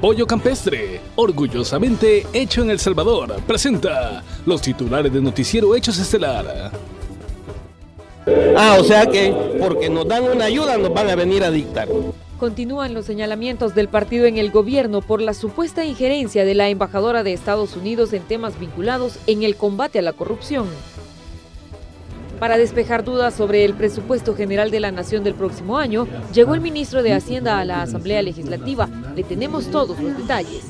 Pollo campestre, orgullosamente hecho en El Salvador, presenta los titulares de Noticiero Hechos Estelar. O sea que porque nos dan una ayuda nos van a venir a dictar. Continúan los señalamientos del partido en el gobierno por la supuesta injerencia de la embajadora de Estados Unidos en temas vinculados en el combate a la corrupción. Para despejar dudas sobre el presupuesto general de la Nación del próximo año, llegó el ministro de Hacienda a la Asamblea Legislativa. Le tenemos todos los detalles.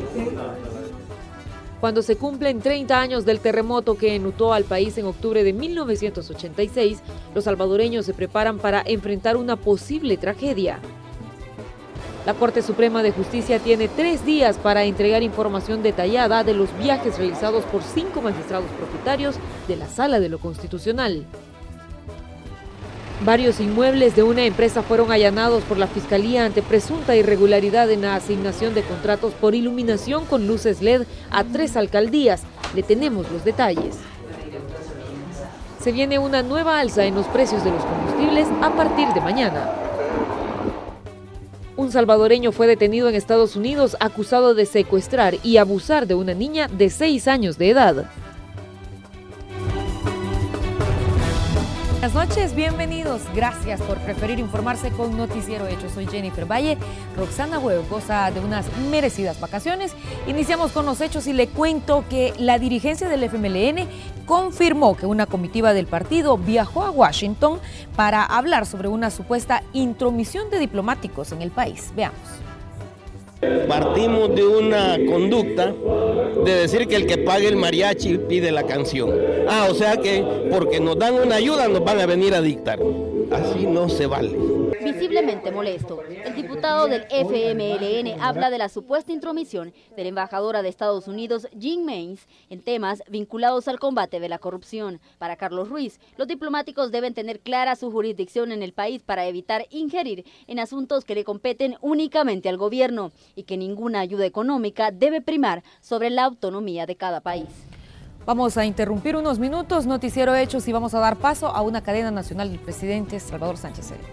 Cuando se cumplen 30 años del terremoto que enlutó al país en octubre de 1986, los salvadoreños se preparan para enfrentar una posible tragedia. La Corte Suprema de Justicia tiene 3 días para entregar información detallada de los viajes realizados por 5 magistrados propietarios de la Sala de lo Constitucional. Varios inmuebles de una empresa fueron allanados por la Fiscalía ante presunta irregularidad en la asignación de contratos por iluminación con luces LED a 3 alcaldías. Le tenemos los detalles. Se viene una nueva alza en los precios de los combustibles a partir de mañana. Un salvadoreño fue detenido en Estados Unidos acusado de secuestrar y abusar de una niña de 6 años de edad. Buenas noches, bienvenidos. Gracias por preferir informarse con Noticiero Hechos. Soy Jennifer Valle. Roxana Huevo goza de unas merecidas vacaciones. Iniciamos con los hechos y le cuento que la dirigencia del FMLN confirmó que una comitiva del partido viajó a Washington para hablar sobre una supuesta intromisión de diplomáticos en el país. Veamos. Partimos de una conducta de decir que el que pague el mariachi pide la canción. O sea que porque nos dan una ayuda nos van a venir a dictar. Así no se vale. Visiblemente molesto, el diputado del FMLN habla de la supuesta intromisión de la embajadora de Estados Unidos, Jean Mains, en temas vinculados al combate de la corrupción. Para Carlos Ruiz, los diplomáticos deben tener clara su jurisdicción en el país para evitar ingerir en asuntos que le competen únicamente al gobierno y que ninguna ayuda económica debe primar sobre la autonomía de cada país. Vamos a interrumpir unos minutos, Noticiero Hechos, y vamos a dar paso a una cadena nacional del presidente Salvador Sánchez Serén.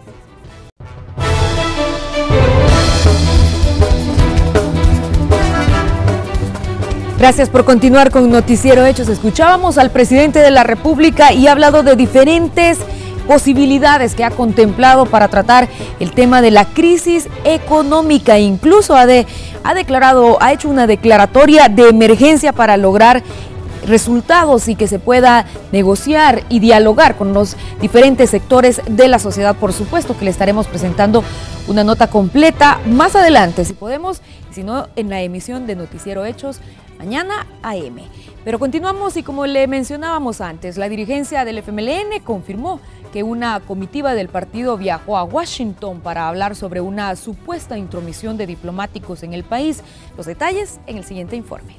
Gracias por continuar con Noticiero Hechos. Escuchábamos al presidente de la República y ha hablado de diferentes posibilidades que ha contemplado para tratar el tema de la crisis económica. Incluso ha hecho una declaratoria de emergencia para lograr resultados y que se pueda negociar y dialogar con los diferentes sectores de la sociedad. Por supuesto que le estaremos presentando una nota completa más adelante, si podemos, si no en la emisión de Noticiero Hechos mañana AM. Pero continuamos y como le mencionábamos antes, la dirigencia del FMLN confirmó que una comitiva del partido viajó a Washington para hablar sobre una supuesta intromisión de diplomáticos en el país. Los detalles en el siguiente informe.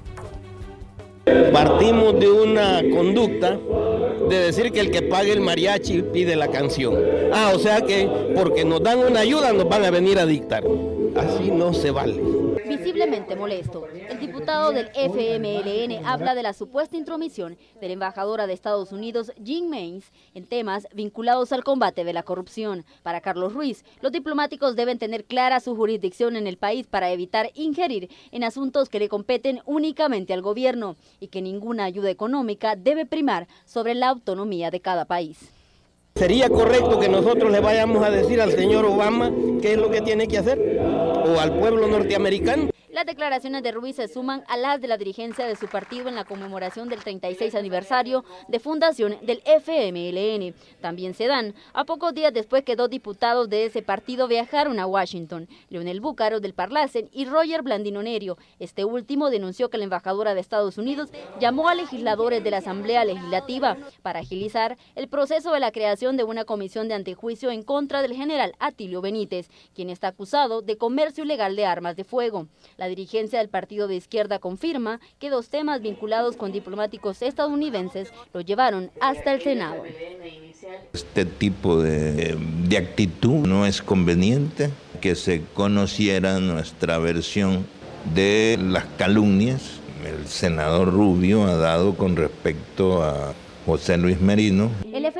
Partimos de una conducta de decir que el que pague el mariachi pide la canción. O sea que porque nos dan una ayuda nos van a venir a dictar. Así no se vale. Visiblemente molesto, el diputado del FMLN habla de la supuesta intromisión de la embajadora de Estados Unidos, Jean Mains, en temas vinculados al combate de la corrupción. Para Carlos Ruiz, los diplomáticos deben tener clara su jurisdicción en el país para evitar ingerir en asuntos que le competen únicamente al gobierno y que ninguna ayuda económica debe primar sobre la autonomía de cada país. ¿Sería correcto que nosotros le vayamos a decir al señor Obama qué es lo que tiene que hacer? ¿O al pueblo norteamericano? Las declaraciones de Ruiz se suman a las de la dirigencia de su partido en la conmemoración del 36 aniversario de fundación del FMLN. También se dan a pocos días después que 2 diputados de ese partido viajaron a Washington, Leonel Búcaro del Parlacen y Roger Blandino Nerio. Este último denunció que la embajadora de Estados Unidos llamó a legisladores de la Asamblea Legislativa para agilizar el proceso de la creación de una comisión de antejuicio en contra del general Atilio Benítez, quien está acusado de comercio ilegal de armas de fuego. La dirigencia del partido de izquierda confirma que 2 temas vinculados con diplomáticos estadounidenses lo llevaron hasta el Senado. Este tipo de actitud no es conveniente, que se conociera nuestra versión de las calumnias. El senador Rubio ha dado con respecto a José Luis Merino. El FMLN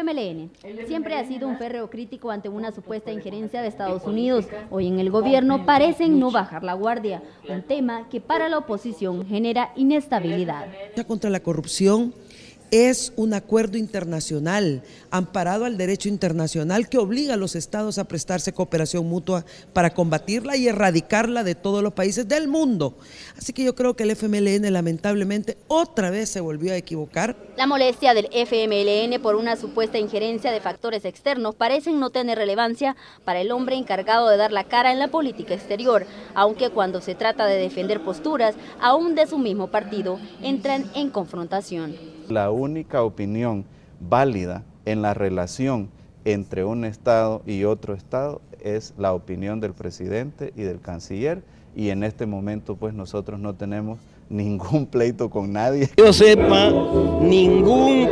FMLN siempre ha sido un férreo crítico ante una supuesta injerencia de Estados Unidos. Hoy en el gobierno parecen no bajar la guardia, un tema que para la oposición genera inestabilidad. Contra la corrupción es un acuerdo internacional, amparado al derecho internacional, que obliga a los estados a prestarse cooperación mutua para combatirla y erradicarla de todos los países del mundo. Así que yo creo que el FMLN lamentablemente otra vez se volvió a equivocar. La molestia del FMLN por una supuesta injerencia de factores externos parecen no tener relevancia para el hombre encargado de dar la cara en la política exterior, aunque cuando se trata de defender posturas, aún de su mismo partido, entran en confrontación. La única opinión válida en la relación entre un Estado y otro Estado es la opinión del presidente y del canciller, y en este momento pues nosotros no tenemos ningún pleito con nadie. Yo sepa, ningún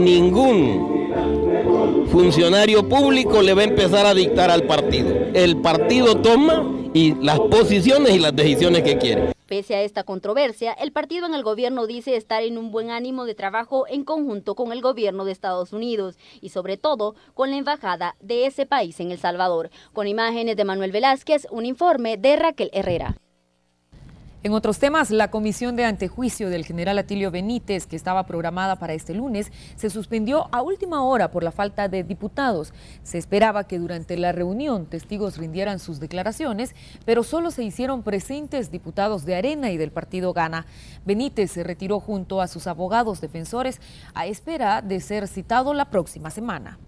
funcionario público le va a empezar a dictar al partido. El partido toma y las posiciones y las decisiones que quiere. Pese a esta controversia, el partido en el gobierno dice estar en un buen ánimo de trabajo en conjunto con el gobierno de Estados Unidos y sobre todo con la embajada de ese país en El Salvador. Con imágenes de Manuel Velázquez, un informe de Raquel Herrera. En otros temas, la comisión de antejuicio del general Atilio Benítez, que estaba programada para este lunes, se suspendió a última hora por la falta de diputados. Se esperaba que durante la reunión testigos rindieran sus declaraciones, pero solo se hicieron presentes diputados de Arena y del partido Gana. Benítez se retiró junto a sus abogados defensores a espera de ser citado la próxima semana.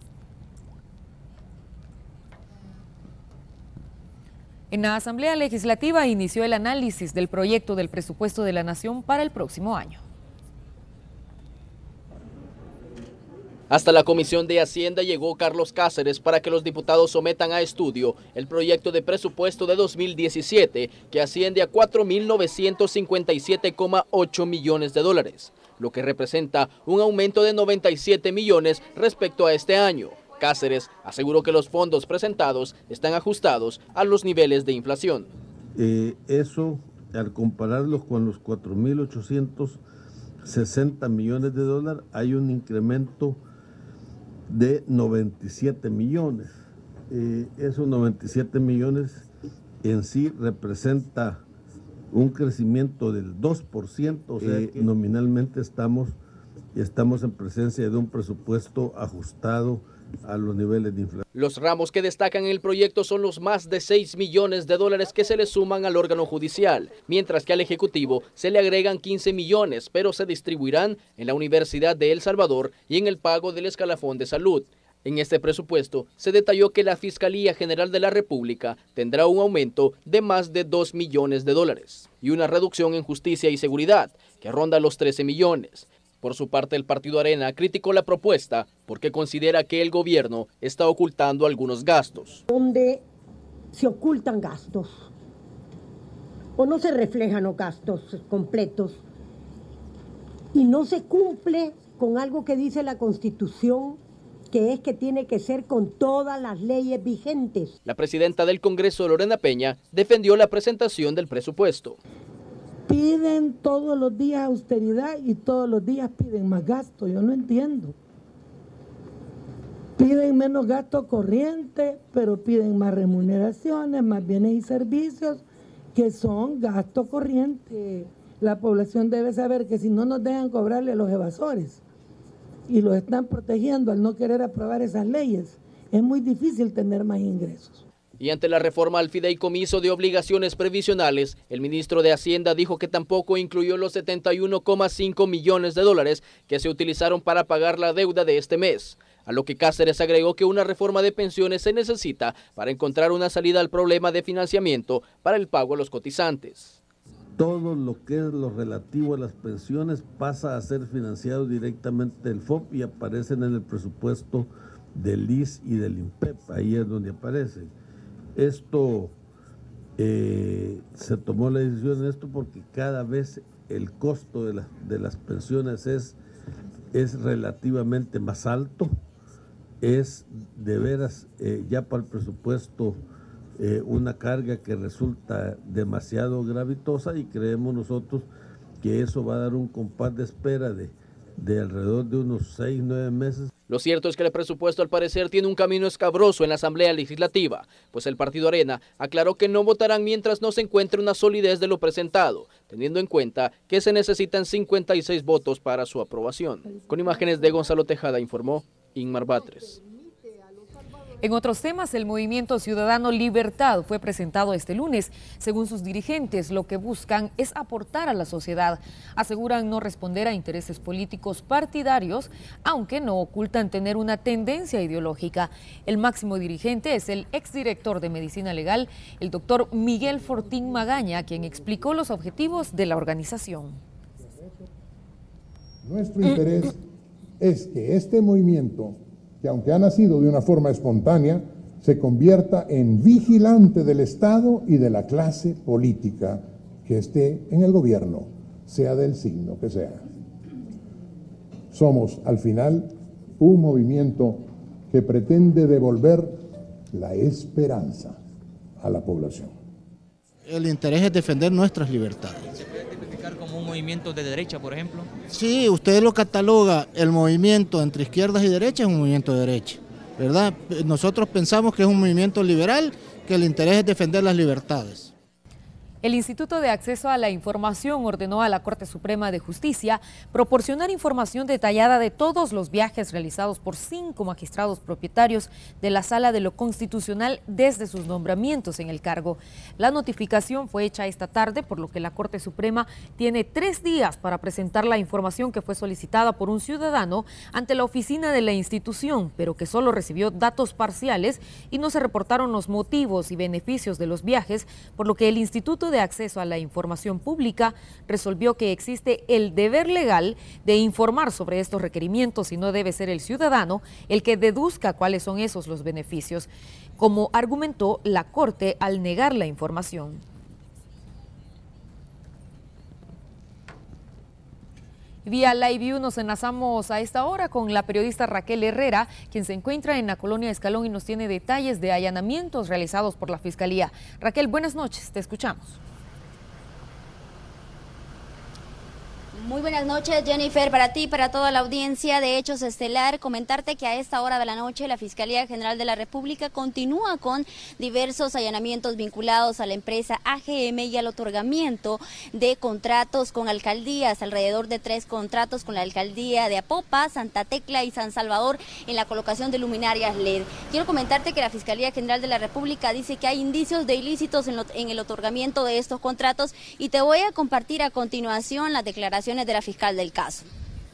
En la Asamblea Legislativa inició el análisis del proyecto del presupuesto de la Nación para el próximo año. Hasta la Comisión de Hacienda llegó Carlos Cáceres para que los diputados sometan a estudio el proyecto de presupuesto de 2017, que asciende a 4.957,8 millones de dólares, lo que representa un aumento de 97 millones respecto a este año. Cáceres aseguró que los fondos presentados están ajustados a los niveles de inflación. Eso, al compararlos con los 4.860 millones de dólares, hay un incremento de 97 millones. Esos 97 millones en sí representa un crecimiento del 2%, o sea que nominalmente estamos en presencia de un presupuesto ajustado a los niveles de inflación. Los ramos que destacan en el proyecto son los más de 6 millones de dólares que se le suman al órgano judicial, mientras que al Ejecutivo se le agregan 15 millones, pero se distribuirán en la Universidad de El Salvador y en el pago del escalafón de salud. En este presupuesto se detalló que la Fiscalía General de la República tendrá un aumento de más de 2 millones de dólares y una reducción en justicia y seguridad que ronda los 13 millones. Por su parte, el partido Arena criticó la propuesta porque considera que el gobierno está ocultando algunos gastos. Donde se ocultan gastos o no se reflejan los gastos completos y no se cumple con algo que dice la Constitución, que es que tiene que ser con todas las leyes vigentes. La presidenta del Congreso, Lorena Peña, defendió la presentación del presupuesto. Piden todos los días austeridad y todos los días piden más gasto. Yo no entiendo. Piden menos gasto corriente, pero piden más remuneraciones, más bienes y servicios, que son gasto corriente. La población debe saber que si no nos dejan cobrarle a los evasores y los están protegiendo al no querer aprobar esas leyes, es muy difícil tener más ingresos. Y ante la reforma al fideicomiso de obligaciones previsionales, el ministro de Hacienda dijo que tampoco incluyó los 71,5 millones de dólares que se utilizaron para pagar la deuda de este mes. A lo que Cáceres agregó que una reforma de pensiones se necesita para encontrar una salida al problema de financiamiento para el pago a los cotizantes. Todo lo que es lo relativo a las pensiones pasa a ser financiado directamente del FOP y aparecen en el presupuesto del IS y del INPEP. Ahí es donde aparecen. Esto se tomó la decisión de esto porque cada vez el costo de las pensiones es relativamente más alto, es de veras ya para el presupuesto una carga que resulta demasiado gravitosa y creemos nosotros que eso va a dar un compás de espera de de alrededor de unos 6-9 meses. Lo cierto es que el presupuesto al parecer tiene un camino escabroso en la Asamblea Legislativa, pues el Partido Arena aclaró que no votarán mientras no se encuentre una solidez de lo presentado, teniendo en cuenta que se necesitan 56 votos para su aprobación. Con imágenes de Gonzalo Tejada, informó Inmar Batres. En otros temas, el Movimiento Ciudadano Libertad fue presentado este lunes. Según sus dirigentes, lo que buscan es aportar a la sociedad. Aseguran no responder a intereses políticos partidarios, aunque no ocultan tener una tendencia ideológica. El máximo dirigente es el exdirector de Medicina Legal, el doctor Miguel Fortín Magaña, quien explicó los objetivos de la organización. Nuestro interés es que este movimiento, que aunque ha nacido de una forma espontánea, se convierta en vigilante del Estado y de la clase política que esté en el gobierno, sea del signo que sea. Somos, al final, un movimiento que pretende devolver la esperanza a la población. El interés es defender nuestras libertades. ¿Se puede identificar como un movimiento de derecha, por ejemplo? Sí, usted lo cataloga, el movimiento entre izquierdas y derechas es un movimiento de derecha, ¿verdad? Nosotros pensamos que es un movimiento liberal, que el interés es defender las libertades. El Instituto de Acceso a la Información ordenó a la Corte Suprema de Justicia proporcionar información detallada de todos los viajes realizados por 5 magistrados propietarios de la Sala de lo Constitucional desde sus nombramientos en el cargo. La notificación fue hecha esta tarde, por lo que la Corte Suprema tiene 3 días para presentar la información que fue solicitada por un ciudadano ante la oficina de la institución, pero que solo recibió datos parciales y no se reportaron los motivos y beneficios de los viajes, por lo que el Instituto de Acceso a la Información Pública resolvió que existe el deber legal de informar sobre estos requerimientos y no debe ser el ciudadano el que deduzca cuáles son esos los beneficios, como argumentó la Corte al negar la información. Vía Live View nos enlazamos a esta hora con la periodista Raquel Herrera, quien se encuentra en la colonia Escalón y nos tiene detalles de allanamientos realizados por la Fiscalía. Raquel, buenas noches, te escuchamos. Muy buenas noches, Jennifer, para ti y para toda la audiencia de Hechos Estelar. Comentarte que a esta hora de la noche la Fiscalía General de la República continúa con diversos allanamientos vinculados a la empresa AGM y al otorgamiento de contratos con alcaldías, alrededor de 3 contratos con la alcaldía de Apopa, Santa Tecla y San Salvador en la colocación de luminarias LED. Quiero comentarte que la Fiscalía General de la República dice que hay indicios de ilícitos en el otorgamiento de estos contratos y te voy a compartir a continuación las declaraciones de la fiscal del caso.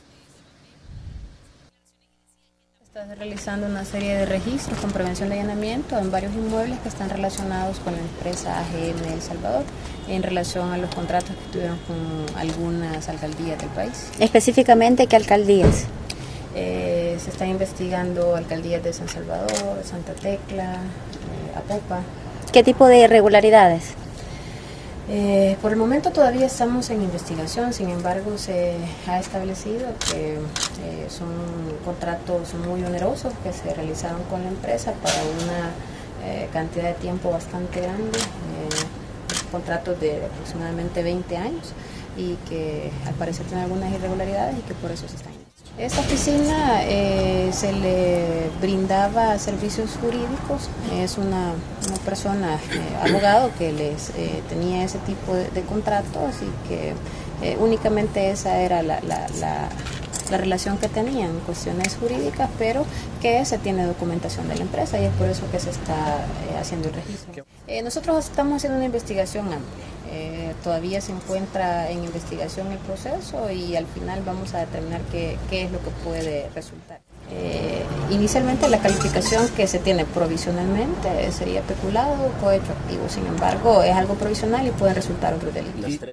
Está realizando una serie de registros con prevención de allanamiento en varios inmuebles que están relacionados con la empresa AGM El Salvador en relación a los contratos que tuvieron con algunas alcaldías del país. Específicamente, ¿qué alcaldías? Se están investigando alcaldías de San Salvador, Santa Tecla, Apopa. ¿Qué tipo de irregularidades? Por el momento todavía estamos en investigación, sin embargo se ha establecido que son contratos muy onerosos que se realizaron con la empresa para una cantidad de tiempo bastante grande, contratos de aproximadamente 20 años y que al parecer tienen algunas irregularidades y que por eso se están. Esta oficina se le brindaba servicios jurídicos, es una persona, abogado, que les tenía ese tipo de contratos y que únicamente esa era la relación que tenían, cuestiones jurídicas, pero que se tiene documentación de la empresa y es por eso que se está haciendo el registro. Nosotros estamos haciendo una investigación amplia. Todavía se encuentra en investigación el proceso y al final vamos a determinar qué es lo que puede resultar. Inicialmente la calificación que se tiene provisionalmente sería peculado, cohecho activo, sin embargo es algo provisional y pueden resultar otros delitos.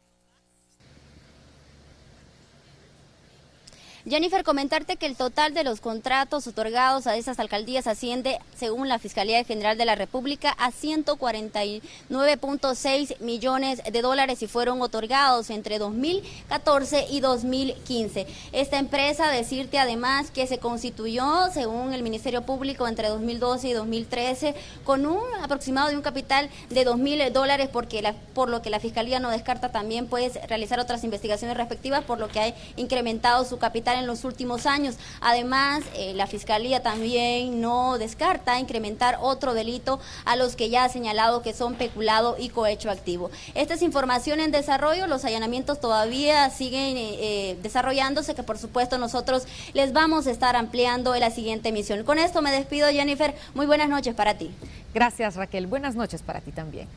Jennifer, comentarte que el total de los contratos otorgados a esas alcaldías asciende, según la Fiscalía General de la República, a 149.6 millones de dólares y fueron otorgados entre 2014 y 2015. Esta empresa, decirte además que se constituyó, según el Ministerio Público, entre 2012 y 2013, con un aproximado de un capital de $2.000, por lo que la Fiscalía no descarta también pues realizar otras investigaciones respectivas, por lo que ha incrementado su capital realizar en los últimos años. Además, la Fiscalía también no descarta incrementar otro delito a los que ya ha señalado que son peculado y cohecho activo. Esta es información en desarrollo, los allanamientos todavía siguen desarrollándose, que por supuesto nosotros les vamos a estar ampliando en la siguiente emisión. Con esto me despido, Jennifer, muy buenas noches para ti. Gracias, Raquel, buenas noches para ti también.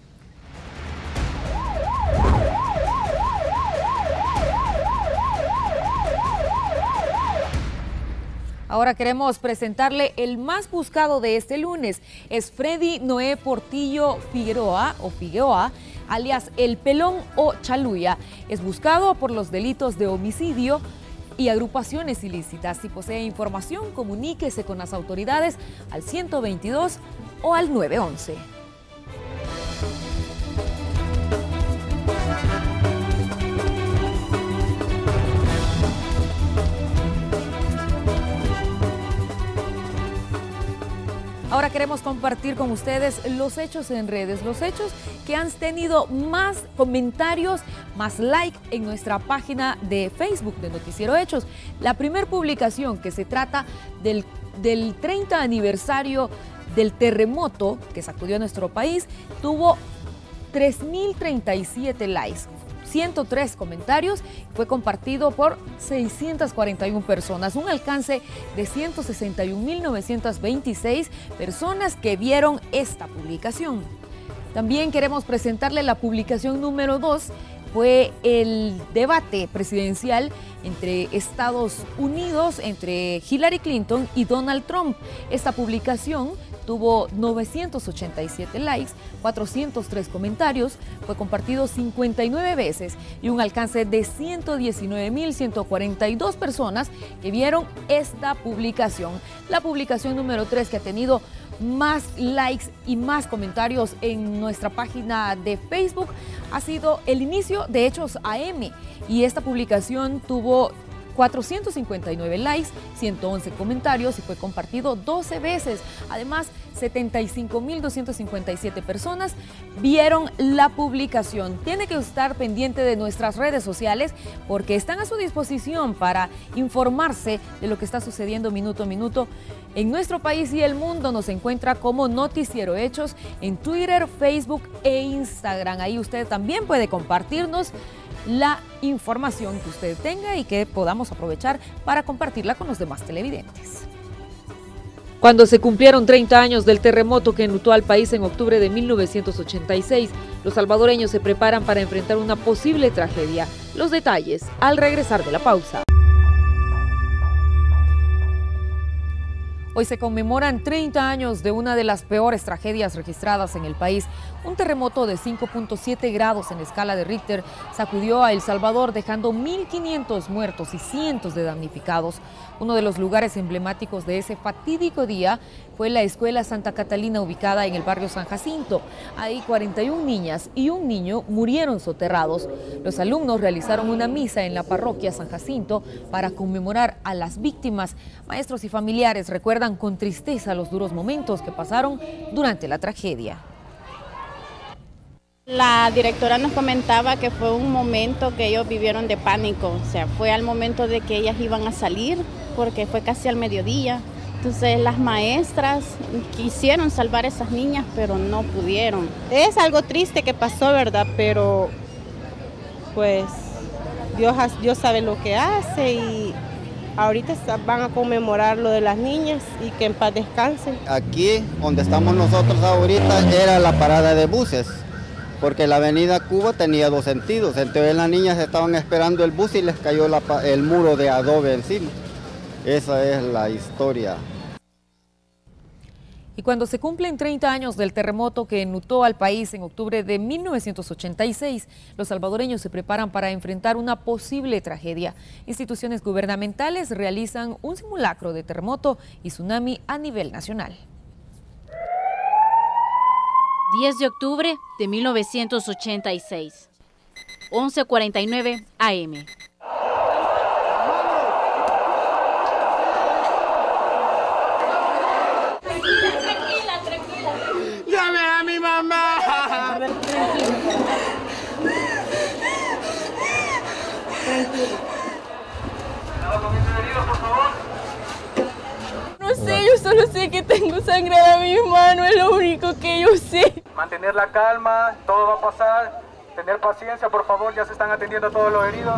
Ahora queremos presentarle el más buscado de este lunes. Es Freddy Noé Portillo Figueroa, alias El Pelón o Chaluya. Es buscado por los delitos de homicidio y agrupaciones ilícitas. Si posee información, comuníquese con las autoridades al 122 o al 911. Ahora queremos compartir con ustedes los hechos en redes, los hechos que han tenido más comentarios, más like en nuestra página de Facebook de Noticiero Hechos. La primera publicación, que se trata del 30 aniversario del terremoto que sacudió a nuestro país, tuvo 3.037 likes. 103 comentarios, fue compartido por 641 personas, un alcance de 161.926 personas que vieron esta publicación. También queremos presentarle la publicación número 2, fue el debate presidencial entre Estados Unidos, entre Hillary Clinton y Donald Trump. Esta publicación tuvo 987 likes, 403 comentarios, fue compartido 59 veces y un alcance de 119.142 personas que vieron esta publicación. La publicación número 3, que ha tenido más likes y más comentarios en nuestra página de Facebook, ha sido el inicio de Hechos AM, y esta publicación tuvo 459 likes, 111 comentarios y fue compartido 12 veces. Además, 75.257 personas vieron la publicación. Tiene que estar pendiente de nuestras redes sociales porque están a su disposición para informarse de lo que está sucediendo minuto a minuto en nuestro país y el mundo. Nos encuentra como Noticiero Hechos en Twitter, Facebook e Instagram. Ahí usted también puede compartirnos la información que usted tenga y que podamos aprovechar para compartirla con los demás televidentes. Cuando se cumplieron 30 años del terremoto que enlutó al país en octubre de 1986, los salvadoreños se preparan para enfrentar una posible tragedia. Los detalles al regresar de la pausa. Hoy se conmemoran 30 años de una de las peores tragedias registradas en el país. Un terremoto de 5.7 grados en escala de Richter sacudió a El Salvador, dejando 1.500 muertos y cientos de damnificados. Uno de los lugares emblemáticos de ese fatídico día fue la Escuela Santa Catalina, ubicada en el barrio San Jacinto. Ahí 41 niñas y un niño murieron soterrados. Los alumnos realizaron una misa en la parroquia San Jacinto para conmemorar a las víctimas. Maestros y familiares recuerdan con tristeza los duros momentos que pasaron durante la tragedia. La directora nos comentaba que fue un momento que ellos vivieron de pánico, o sea, fue al momento de que ellas iban a salir, porque fue casi al mediodía. Entonces las maestras quisieron salvar a esas niñas, pero no pudieron. Es algo triste que pasó, ¿verdad? Pero pues Dios sabe lo que hace, y ahorita van a conmemorar lo de las niñas y que en paz descansen. Aquí donde estamos nosotros ahorita era la parada de buses, porque la avenida Cuba tenía dos sentidos. Entonces las niñas estaban esperando el bus y les cayó el muro de adobe encima. Esa es la historia. Y cuando se cumplen 30 años del terremoto que enlutó al país en octubre de 1986, los salvadoreños se preparan para enfrentar una posible tragedia. Instituciones gubernamentales realizan un simulacro de terremoto y tsunami a nivel nacional. 10 de octubre de 1986, 11:49 AM. ¡Llame a mi mamá! A ver, tranquilo. Tranquilo. sangrar a mi mano, es lo único que yo sé. Mantener la calma, todo va a pasar, tener paciencia, por favor, ya se están atendiendo a todos los heridos.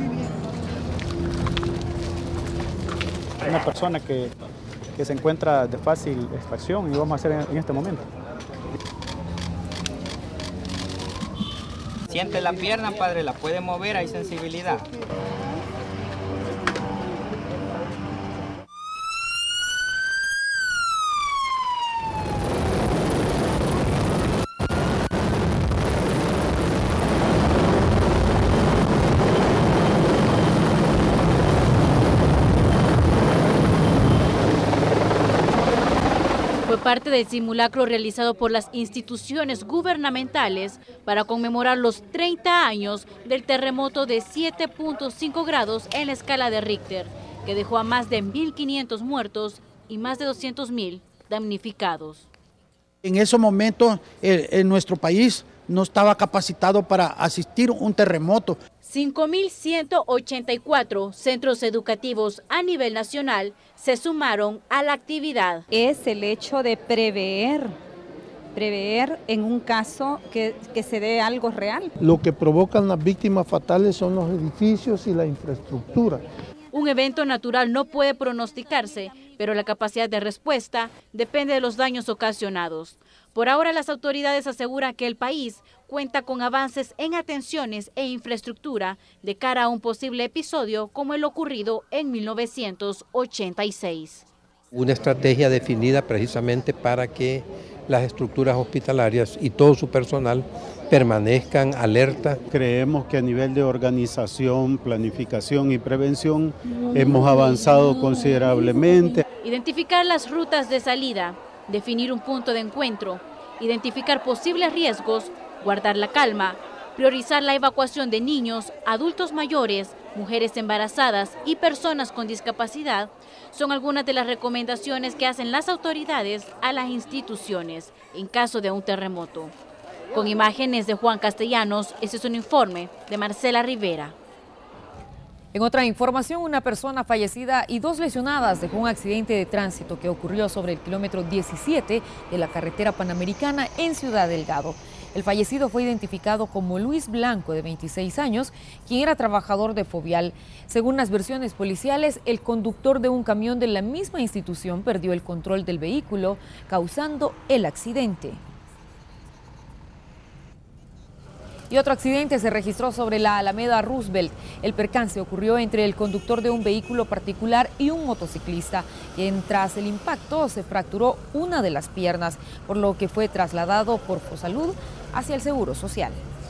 Una persona que se encuentra de fácil extracción y vamos a hacer en este momento. Siente la pierna, padre, la puede mover, hay sensibilidad. Parte del simulacro realizado por las instituciones gubernamentales para conmemorar los 30 años del terremoto de 7.5 grados en la escala de Richter, que dejó a más de 1.500 muertos y más de 200.000 damnificados. En ese momento en nuestro país no estaba capacitado para asistir a un terremoto. 5.184 centros educativos a nivel nacional se sumaron a la actividad. Es el hecho de prever en un caso que se dé algo real. Lo que provocan las víctimas fatales son los edificios y la infraestructura. Un evento natural no puede pronosticarse, pero la capacidad de respuesta depende de los daños ocasionados. Por ahora, las autoridades aseguran que el país cuenta con avances en atenciones e infraestructura de cara a un posible episodio como el ocurrido en 1986. Una estrategia definida precisamente para que las estructuras hospitalarias y todo su personal permanezcan alerta. Creemos que a nivel de organización, planificación y prevención hemos avanzado considerablemente. Identificar las rutas de salida, definir un punto de encuentro, identificar posibles riesgos, guardar la calma, priorizar la evacuación de niños, adultos mayores, mujeres embarazadas y personas con discapacidad son algunas de las recomendaciones que hacen las autoridades a las instituciones en caso de un terremoto. Con imágenes de Juan Castellanos, este es un informe de Marcela Rivera. En otra información, una persona fallecida y 2 lesionadas dejó un accidente de tránsito que ocurrió sobre el kilómetro 17 de la carretera panamericana en Ciudad Delgado. El fallecido fue identificado como Luis Blanco, de 26 años, quien era trabajador de Fovial. Según las versiones policiales, el conductor de un camión de la misma institución perdió el control del vehículo, causando el accidente. Y otro accidente se registró sobre la Alameda Roosevelt. El percance ocurrió entre el conductor de un vehículo particular y un motociclista, quien tras el impacto se fracturó una de las piernas, por lo que fue trasladado por Fosalud hacia el Seguro Social.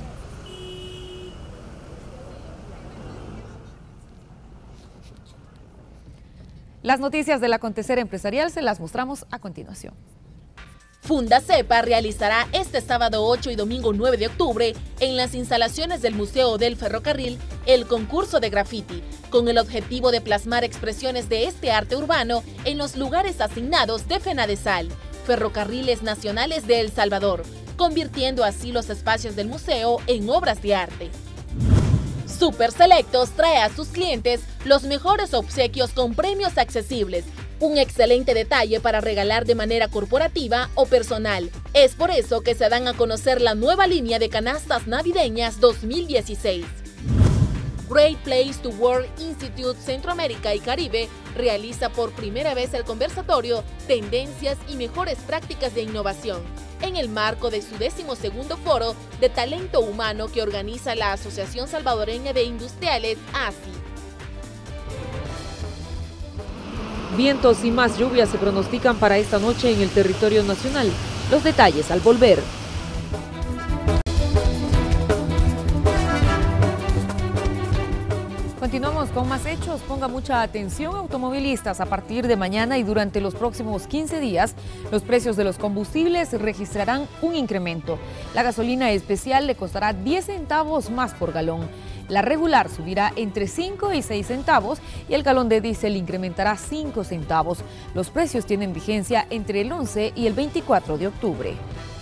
Las noticias del acontecer empresarial se las mostramos a continuación. Fundacepa realizará este sábado 8 y domingo 9 de octubre en las instalaciones del Museo del Ferrocarril el concurso de graffiti, con el objetivo de plasmar expresiones de este arte urbano en los lugares asignados de FENADESAL, Ferrocarriles Nacionales de El Salvador, convirtiendo así los espacios del museo en obras de arte. Super Selectos trae a sus clientes los mejores obsequios con premios accesibles, un excelente detalle para regalar de manera corporativa o personal. Es por eso que se dan a conocer la nueva línea de canastas navideñas 2016. Great Place to Work Institute Centroamérica y Caribe realiza por primera vez el conversatorio Tendencias y Mejores Prácticas de Innovación, en el marco de su 12º Foro de Talento Humano que organiza la Asociación Salvadoreña de Industriales, ASI. Vientos y más lluvias se pronostican para esta noche en el territorio nacional. Los detalles al volver. Continuamos con más hechos. Ponga mucha atención, automovilistas. A partir de mañana y durante los próximos 15 días, los precios de los combustibles registrarán un incremento. La gasolina especial le costará 10 centavos más por galón. La regular subirá entre 5 y 6 centavos y el galón de diésel incrementará 5 centavos. Los precios tienen vigencia entre el 11 y el 24 de octubre.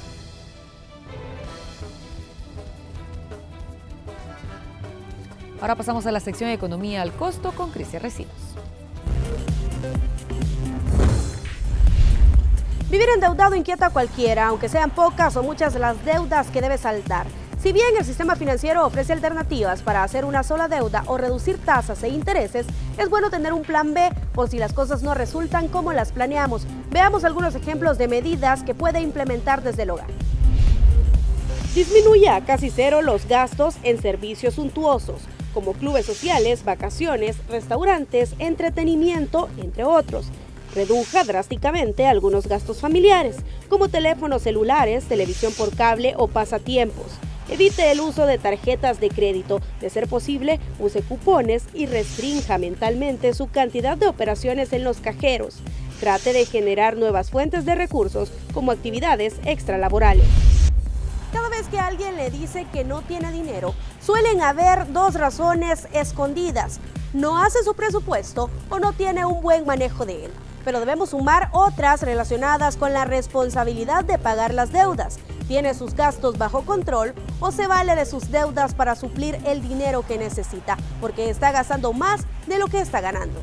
Ahora pasamos a la sección de Economía al Costo con Cristian Recinos. Vivir endeudado inquieta a cualquiera, aunque sean pocas o muchas las deudas que debe saldar. Si bien el sistema financiero ofrece alternativas para hacer una sola deuda o reducir tasas e intereses, es bueno tener un plan B por si las cosas no resultan como las planeamos. Veamos algunos ejemplos de medidas que puede implementar desde el hogar. Disminuye a casi cero los gastos en servicios suntuosos, como clubes sociales, vacaciones, restaurantes, entretenimiento, entre otros. Reduja drásticamente algunos gastos familiares, como teléfonos celulares, televisión por cable o pasatiempos. Evite el uso de tarjetas de crédito. De ser posible, use cupones y restrinja mentalmente su cantidad de operaciones en los cajeros. Trate de generar nuevas fuentes de recursos, como actividades extralaborales. Cada vez que alguien le dice que no tiene dinero, suelen haber dos razones escondidas. No hace su presupuesto o no tiene un buen manejo de él. Pero debemos sumar otras relacionadas con la responsabilidad de pagar las deudas. ¿Tiene sus gastos bajo control o se vale de sus deudas para suplir el dinero que necesita, porque está gastando más de lo que está ganando?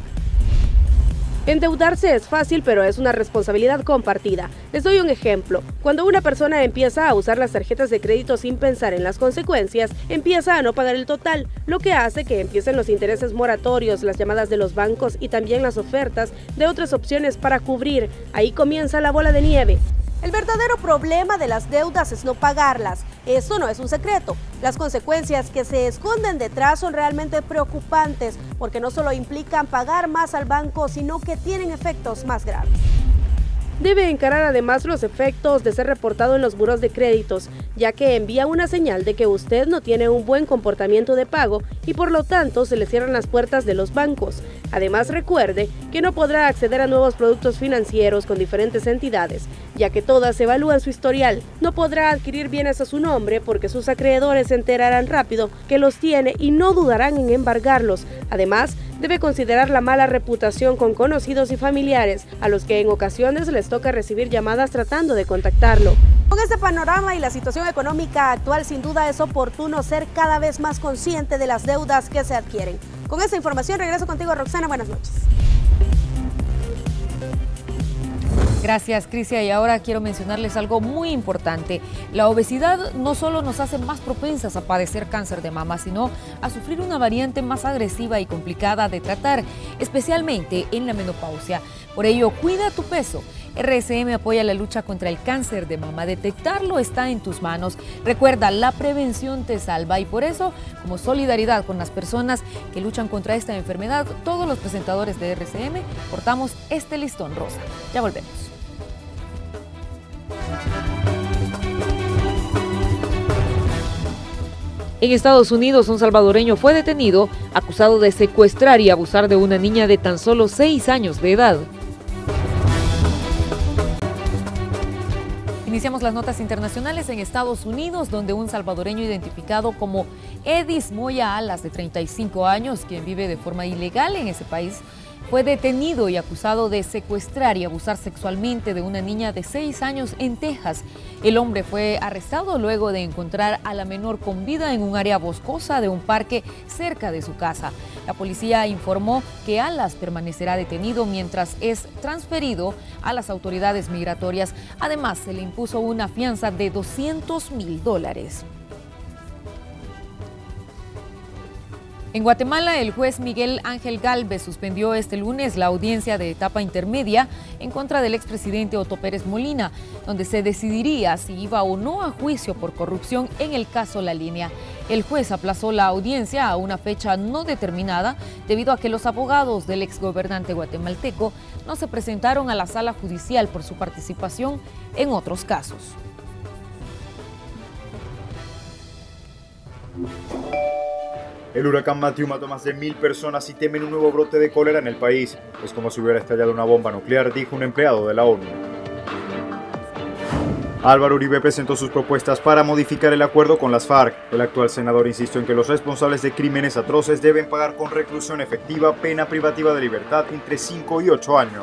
Endeudarse es fácil, pero es una responsabilidad compartida. Les doy un ejemplo. Cuando una persona empieza a usar las tarjetas de crédito sin pensar en las consecuencias, empieza a no pagar el total, lo que hace que empiecen los intereses moratorios, las llamadas de los bancos y también las ofertas de otras opciones para cubrir. Ahí comienza la bola de nieve. El verdadero problema de las deudas es no pagarlas. Eso no es un secreto. Las consecuencias que se esconden detrás son realmente preocupantes, porque no solo implican pagar más al banco, sino que tienen efectos más graves. Debe encarar además los efectos de ser reportado en los buros de créditos, ya que envía una señal de que usted no tiene un buen comportamiento de pago y por lo tanto se le cierran las puertas de los bancos. Además, recuerde que no podrá acceder a nuevos productos financieros con diferentes entidades, ya que todas evalúan su historial. No podrá adquirir bienes a su nombre porque sus acreedores se enterarán rápido que los tiene y no dudarán en embargarlos. Además, debe considerar la mala reputación con conocidos y familiares, a los que en ocasiones les toca recibir llamadas tratando de contactarlo. Con este panorama y la situación económica actual, sin duda es oportuno ser cada vez más consciente de las deudas que se adquieren. Con esta información regreso contigo, Roxana. Buenas noches. Gracias, Crisia. Y ahora quiero mencionarles algo muy importante. La obesidad no solo nos hace más propensas a padecer cáncer de mama, sino a sufrir una variante más agresiva y complicada de tratar, especialmente en la menopausia. Por ello, cuida tu peso. RSM apoya la lucha contra el cáncer de mama. Detectarlo está en tus manos. Recuerda, la prevención te salva y por eso, como solidaridad con las personas que luchan contra esta enfermedad, todos los presentadores de RCM portamos este listón rosa. Ya volvemos. En Estados Unidos, un salvadoreño fue detenido acusado de secuestrar y abusar de una niña de tan solo 6 años de edad. Iniciamos las notas internacionales en Estados Unidos, donde un salvadoreño identificado como Edis Moya Alas, de 35 años, quien vive de forma ilegal en ese país, fue detenido y acusado de secuestrar y abusar sexualmente de una niña de 6 años en Texas. El hombre fue arrestado luego de encontrar a la menor con vida en un área boscosa de un parque cerca de su casa. La policía informó que Alas permanecerá detenido mientras es transferido a las autoridades migratorias. Además, se le impuso una fianza de $200,000. En Guatemala, el juez Miguel Ángel Gálvez suspendió este lunes la audiencia de etapa intermedia en contra del expresidente Otto Pérez Molina, donde se decidiría si iba o no a juicio por corrupción en el caso La Línea. El juez aplazó la audiencia a una fecha no determinada debido a que los abogados del exgobernante guatemalteco no se presentaron a la sala judicial por su participación en otros casos. El huracán Matthew mató a más de 1.000 personas y temen un nuevo brote de cólera en el país. Es como si hubiera estallado una bomba nuclear, dijo un empleado de la ONU. Álvaro Uribe presentó sus propuestas para modificar el acuerdo con las FARC. El actual senador insistió en que los responsables de crímenes atroces deben pagar con reclusión efectiva, pena privativa de libertad entre 5 y 8 años.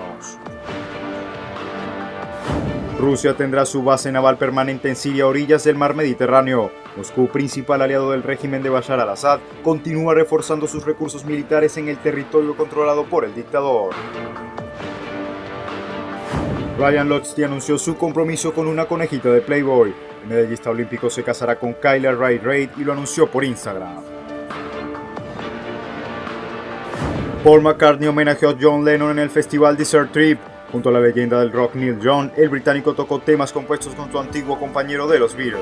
Rusia tendrá su base naval permanente en Siria a orillas del mar Mediterráneo. Moscú, principal aliado del régimen de Bashar al-Assad, continúa reforzando sus recursos militares en el territorio controlado por el dictador. Ryan Lochte anunció su compromiso con una conejita de Playboy. El medallista olímpico se casará con Kyla Wright y lo anunció por Instagram. Paul McCartney homenajeó a John Lennon en el festival Desert Trip. Junto a la leyenda del rock Neil Young, el británico tocó temas compuestos con su antiguo compañero de los Beatles.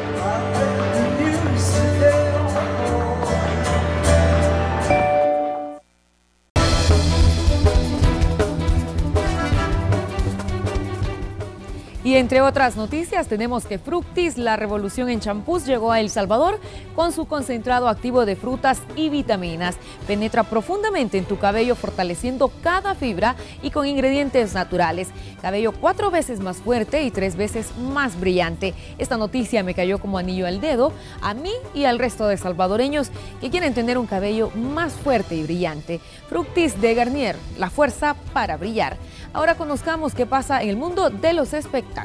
Y entre otras noticias tenemos que Fructis, la revolución en champús, llegó a El Salvador con su concentrado activo de frutas y vitaminas. Penetra profundamente en tu cabello fortaleciendo cada fibra y con ingredientes naturales. Cabello 4 veces más fuerte y 3 veces más brillante. Esta noticia me cayó como anillo al dedo a mí y al resto de salvadoreños que quieren tener un cabello más fuerte y brillante. Fructis de Garnier, la fuerza para brillar. Ahora conozcamos qué pasa en el mundo de los espectáculos.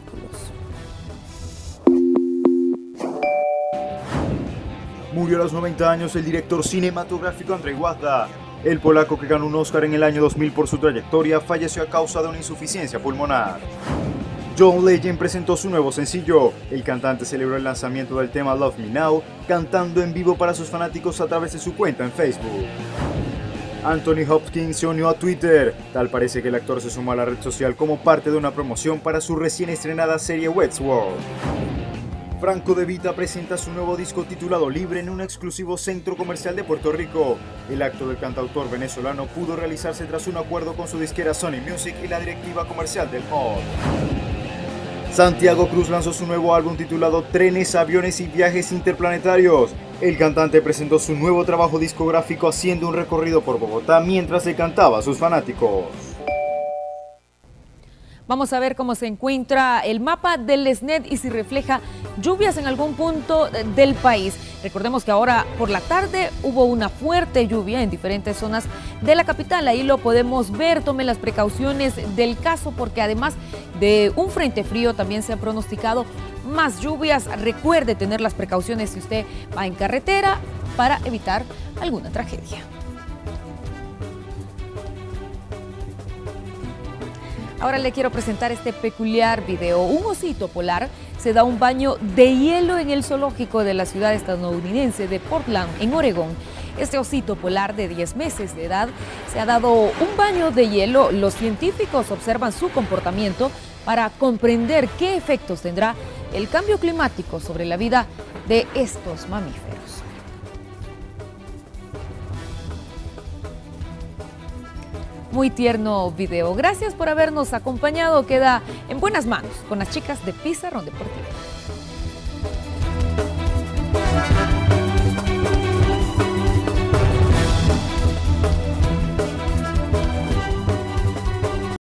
Murió a los 90 años el director cinematográfico Andrzej Wajda. El polaco, que ganó un Oscar en el año 2000 por su trayectoria, falleció a causa de una insuficiencia pulmonar. John Legend presentó su nuevo sencillo. El cantante celebró el lanzamiento del tema Love Me Now, cantando en vivo para sus fanáticos a través de su cuenta en Facebook. Anthony Hopkins se unió a Twitter. Tal parece que el actor se sumó a la red social como parte de una promoción para su recién estrenada serie Westworld. Franco De Vita presenta su nuevo disco titulado Libre en un exclusivo centro comercial de Puerto Rico. El acto del cantautor venezolano pudo realizarse tras un acuerdo con su disquera Sony Music y la directiva comercial del mall. Santiago Cruz lanzó su nuevo álbum titulado Trenes, Aviones y Viajes Interplanetarios. El cantante presentó su nuevo trabajo discográfico haciendo un recorrido por Bogotá mientras le cantaba a sus fanáticos. Vamos a ver cómo se encuentra el mapa del SNET y si refleja lluvias en algún punto del país. Recordemos que ahora por la tarde hubo una fuerte lluvia en diferentes zonas de la capital. Ahí lo podemos ver. Tome las precauciones del caso porque además de un frente frío también se han pronosticado más lluvias. Recuerde tener las precauciones si usted va en carretera para evitar alguna tragedia. Ahora le quiero presentar este peculiar video. Un osito polar se da un baño de hielo en el zoológico de la ciudad estadounidense de Portland, en Oregón. Este osito polar de 10 meses de edad se ha dado un baño de hielo. Los científicos observan su comportamiento para comprender qué efectos tendrá el cambio climático sobre la vida de estos mamíferos. Muy tierno video. Gracias por habernos acompañado. Queda en buenas manos con las chicas de Pizarrón Deportivo.